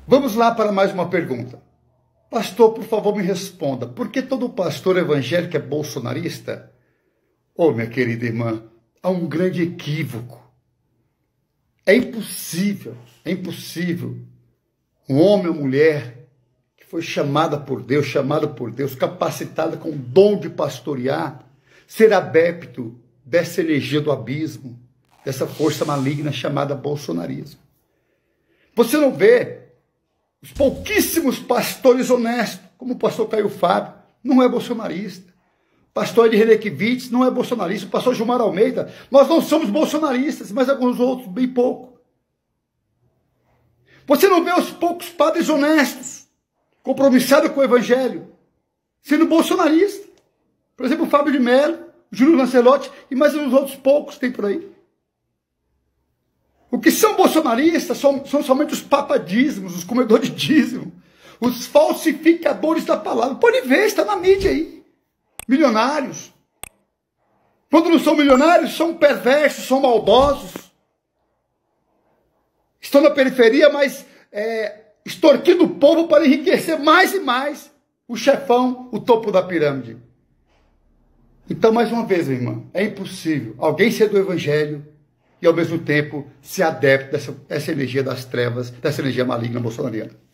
Vamos lá para mais uma pergunta. Pastor, por favor, me responda. Por que todo pastor evangélico é bolsonarista? Oh, minha querida irmã, há um grande equívoco. É impossível um homem ou mulher que foi chamada por Deus, capacitada com o dom de pastorear, ser adepto dessa energia do abismo, dessa força maligna chamada bolsonarismo. Você não vê os pouquíssimos pastores honestos, como o pastor Caio Fábio, não é bolsonarista. O pastor Ed Renekiewicz não é bolsonarista. O pastor Gilmar Almeida, nós não somos bolsonaristas, mas alguns outros, bem pouco. Você não vê os poucos padres honestos, compromissados com o evangelho, sendo bolsonaristas. Por exemplo, o Fábio de Mello, o Júlio Lancelotti e mais uns outros poucos tem por aí. O que são bolsonaristas são somente os papadízimos, os comedores de dízimo, os falsificadores da palavra. Pode ver, está na mídia aí. Milionários. Quando não são milionários, são perversos, são maldosos. Estão na periferia, mas extorquindo o povo para enriquecer mais e mais o chefão, o topo da pirâmide. Então, mais uma vez, minha irmã, é impossível alguém ser do evangelho e, ao mesmo tempo, ser adepto dessa energia das trevas, dessa energia maligna bolsonariana.